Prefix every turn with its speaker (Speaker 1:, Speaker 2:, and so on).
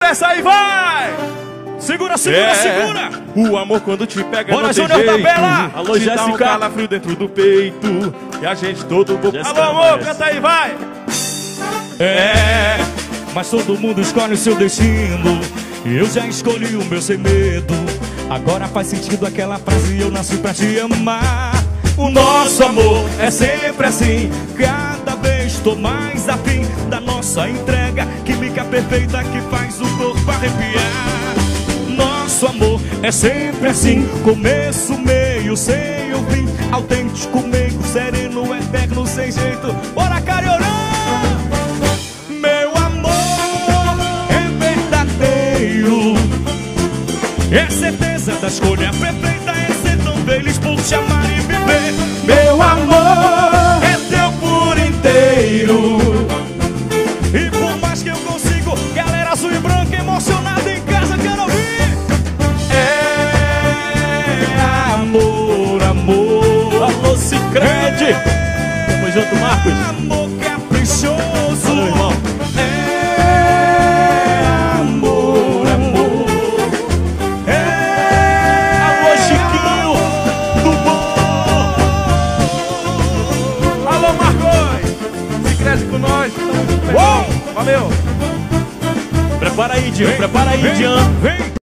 Speaker 1: peça aí, vai! Segura, segura, segura!
Speaker 2: O amor quando te pega
Speaker 1: Bora,
Speaker 2: não tem
Speaker 1: Júnior
Speaker 2: jeito.
Speaker 1: Tabela!
Speaker 2: Alô,
Speaker 1: Te
Speaker 2: Jéssica.
Speaker 1: dá um
Speaker 2: Calafrio dentro do peito. E a gente todo bobo.
Speaker 1: Alô, amor, canta aí, vai! Mas todo mundo escolhe o seu destino. Eu já escolhi o meu sem medo. Agora faz sentido aquela frase: eu nasci pra te amar. O nosso amor é sempre assim. Cada vez tô mais afim da nossa entrega, química perfeita que faz o corpo arrepiar. Nosso amor é sempre assim, começo, meio, sem o fim. Autêntico, meio, sereno, eterno, sem jeito. Bora, Cariorã! Meu amor é verdadeiro, é certeza da escolha perfeita, é ser tão feliz por te amar e viver. Meu amor é teu por inteiro. E por mais que eu consigo, galera azul e branca emocionada em casa, quero ouvir. É amor, amor.
Speaker 2: Alô, Cicred. Tamo junto, Marcos.
Speaker 1: Amor caprichoso.
Speaker 2: Valeu, irmão.
Speaker 1: É amor, amor. É
Speaker 2: Alô, Chiquinho do bom.
Speaker 1: Alô, Marcos.
Speaker 2: Cicred com nós.
Speaker 1: Uou!
Speaker 2: Valeu. Prepara aí, Dian. Prepara aí, Dian.
Speaker 1: Vem.